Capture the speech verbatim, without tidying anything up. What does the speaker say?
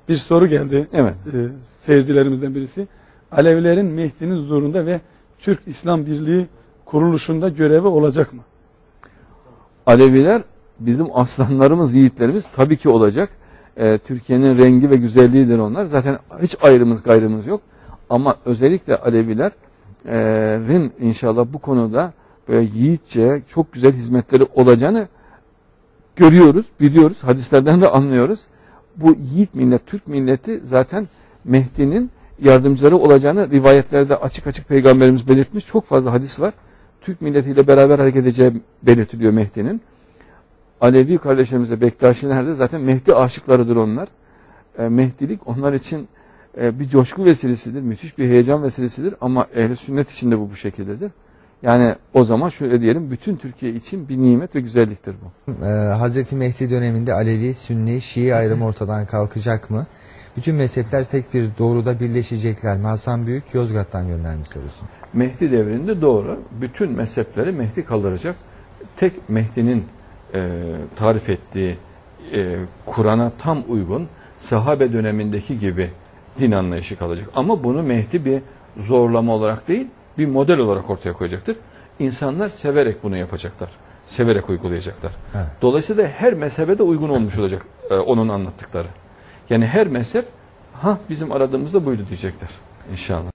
bir soru geldi. Evet. E, seyircilerimizden birisi. Alevilerin Mehdi'nin huzurunda ve Türk İslam Birliği kuruluşunda görevi olacak mı? Aleviler bizim aslanlarımız, yiğitlerimiz tabii ki olacak. Ee, Türkiye'nin rengi ve güzelliğidir onlar. Zaten hiç ayrımız gayrımız yok. Ama özellikle Alevilerin inşallah bu konuda böyle yiğitçe çok güzel hizmetleri olacağını görüyoruz, biliyoruz. Hadislerden de anlıyoruz. Bu yiğit millet, Türk milleti zaten Mehdi'nin yardımcıları olacağını rivayetlerde açık açık Peygamberimiz belirtmiş. Çok fazla hadis var. Türk milletiyle beraber hareket edeceği belirtiliyor Mehdi'nin. Alevi kardeşlerimiz de Bektaşiler de zaten Mehdi aşıklarıdır onlar. E, Mehdilik onlar için e, bir coşku vesilesidir, müthiş bir heyecan vesilesidir ama ehl-i sünnet için de bu bu şekildedir. Yani o zaman şöyle diyelim, bütün Türkiye için bir nimet ve güzelliktir bu. Ee, Hazreti Mehdi döneminde Alevi, Sünni, Şii ayrımı ortadan kalkacak mı? Bütün mezhepler tek bir doğruda birleşecekler mi? Hasan Büyük Yozgat'tan göndermiş sorusu. Mehdi devrinde doğru, bütün mezhepleri Mehdi kaldıracak. Tek Mehdi'nin e, tarif ettiği e, Kur'an'a tam uygun sahabe dönemindeki gibi din anlayışı kalacak. Ama bunu Mehdi bir zorlama olarak değil, bir model olarak ortaya koyacaktır. İnsanlar severek bunu yapacaklar. Severek uygulayacaklar. Evet. Dolayısıyla her mezhebe de uygun olmuş olacak e, onun anlattıkları. Yani her mezhep ha bizim aradığımızda buydu diyecekler inşallah.